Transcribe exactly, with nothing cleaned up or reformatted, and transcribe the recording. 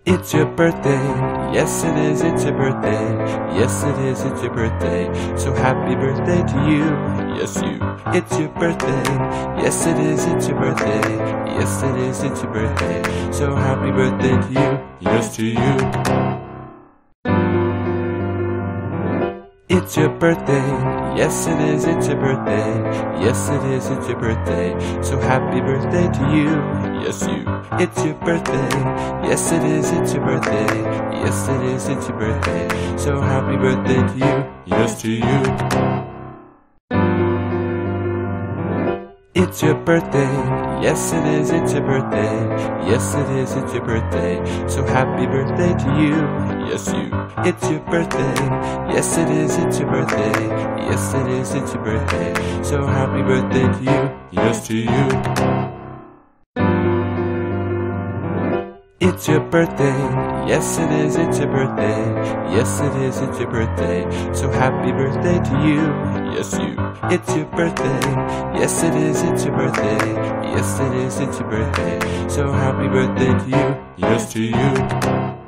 It's your birthday, yes it is, it's your birthday. Yes it is, it's your birthday. So happy birthday to you, yes you. It's your birthday, yes it is, it's your birthday. Yes it is, it's your birthday. So happy birthday to you, yes to you. It's your birthday, yes it is, it's your birthday. Yes it is, it's your birthday. So happy birthday to you, yes you. It's your birthday, yes it is, it's your birthday. Yes it is, it's your birthday. So happy birthday to you, yes to you. It's your birthday, yes it is, it's your birthday. Yes it is, it's your birthday. So happy birthday to you, yes you. It's your birthday, yes it is, it's your birthday. Yes it is, it's your birthday. So happy birthday to you, yes to you. It's your birthday, yes it is, it's your birthday. Yes it is, it's your birthday. So happy birthday to you, yes you. It's your birthday, yes it is, it's your birthday. Yes it is, it's your birthday. So happy birthday to you, yes to you.